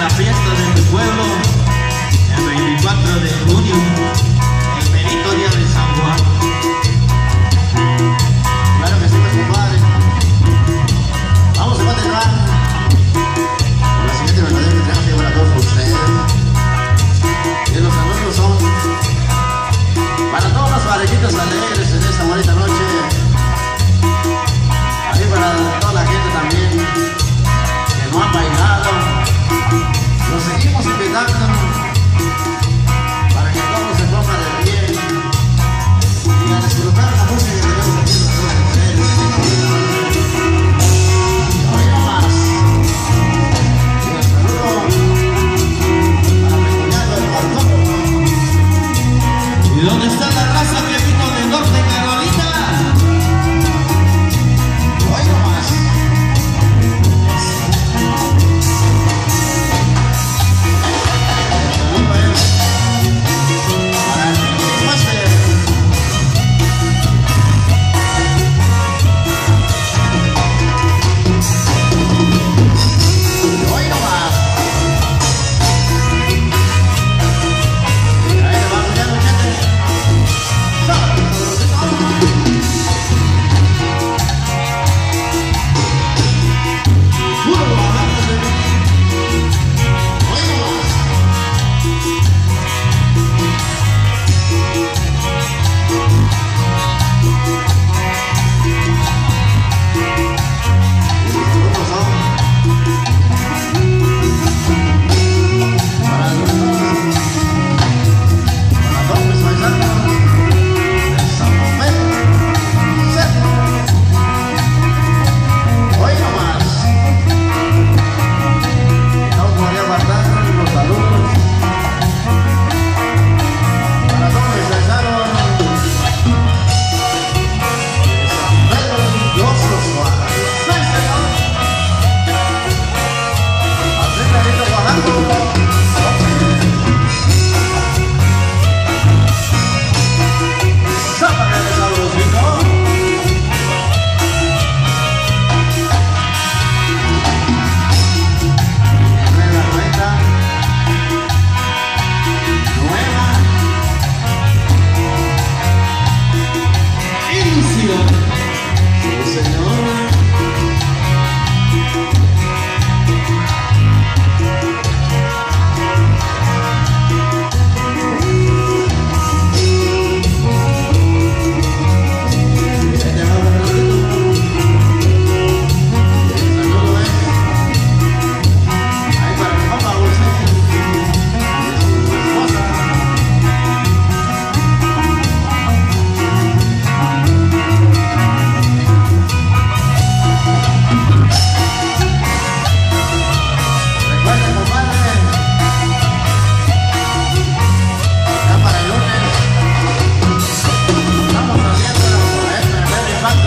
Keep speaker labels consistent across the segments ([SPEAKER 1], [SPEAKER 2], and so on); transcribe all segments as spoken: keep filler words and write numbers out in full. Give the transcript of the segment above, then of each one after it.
[SPEAKER 1] la fiesta de tu pueblo, el veinticuatro de junio, el bendito día de San Juan.
[SPEAKER 2] Claro que sí, pues, compadre. Vamos a continuar con la siguiente melodía que tenemos que para todos ustedes. Y los saludos son para todas las parejitas alegres en esta bonita noche. Así para toda la gente también que no ha bailado. Los seguimos invitando para que todos se pongan de pie y a disfrutar la música que tenemos aquí en todos ustedes. Y hoy nomás, y el saludo para mi cuñado el Bartolo.
[SPEAKER 1] ¿Y dónde está la raza que vino de Norte Carolina?
[SPEAKER 2] Hoy nomás. El saludo es para el Master. Hoy nomás. Ahí le va, cuñado, gente. Puro bajante. Hoy nomás. Y los saludos son para los para todos mis paisanos de San Pedro Cerro. Hoy nomás. Y no podría faltar los saludos para todos mis paisanos de San Pedro Los Suárez. ¡Sí, señor! Así clarito bajando. ¡Sápame de sabrosito! Viene la rueda nueva.
[SPEAKER 1] Ilusión.
[SPEAKER 2] Sí, señor. Y ahí te va un saludito. Y el saludo es ahí para mi papá José y su esposa. Recuerden, compadre, ya para el lunes estamos saliendo por el primer impacto.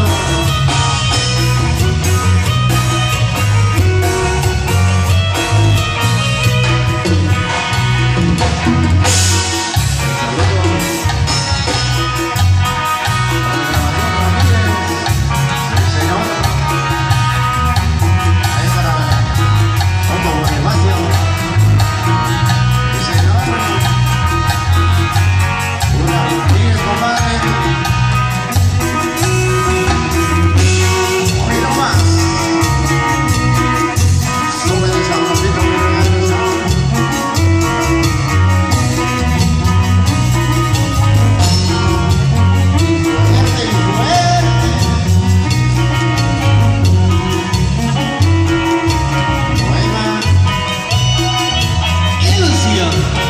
[SPEAKER 1] Ilusión.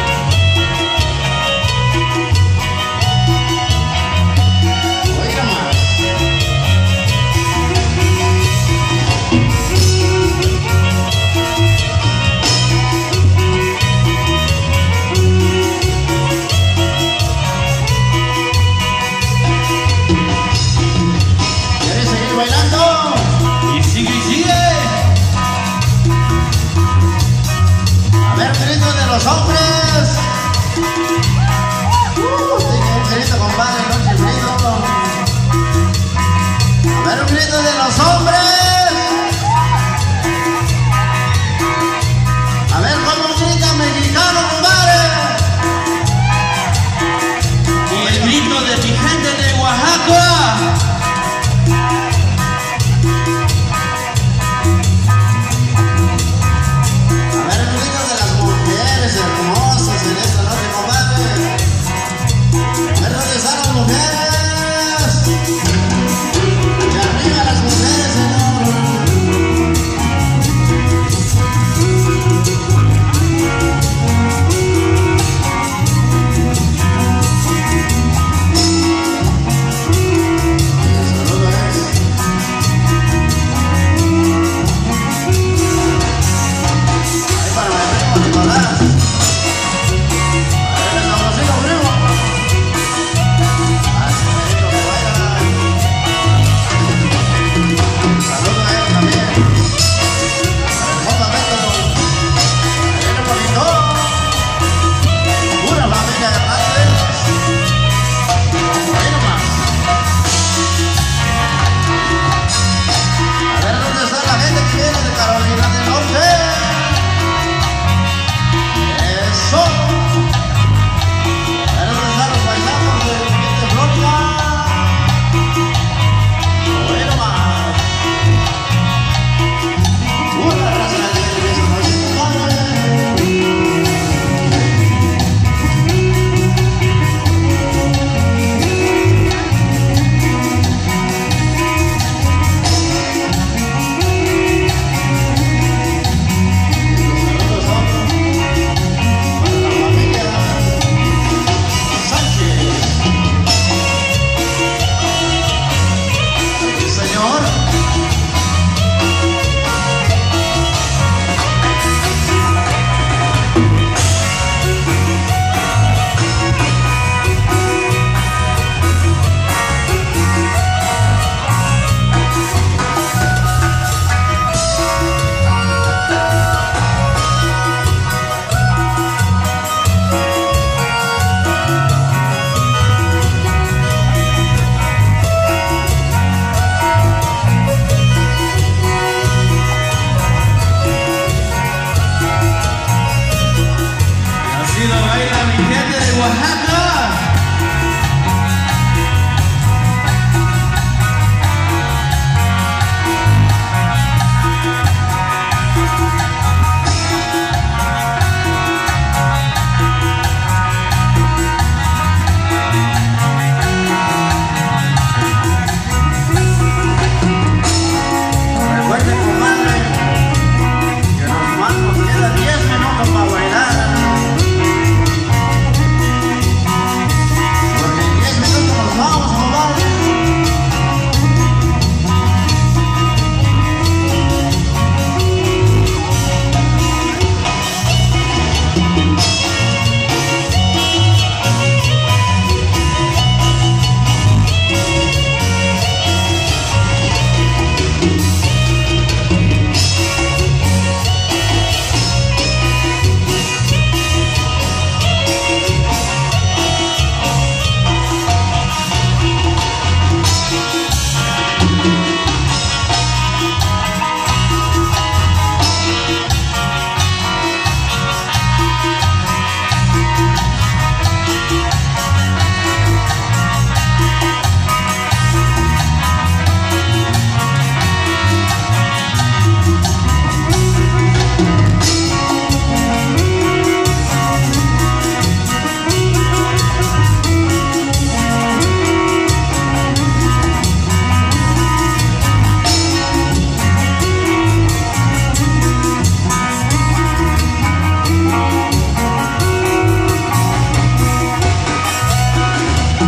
[SPEAKER 2] Oiga más. ¿Quieres seguir bailando?
[SPEAKER 1] Y sigue y sigue.
[SPEAKER 2] A ver, grito de los hombres. Uh, diga un grito, compadre, no chiflido. A ver, un grito de los hombres. A ver, ¿cómo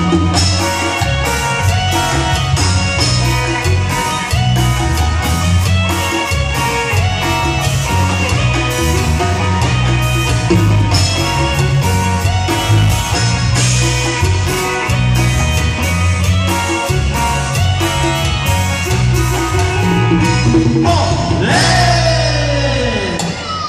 [SPEAKER 2] Thank you.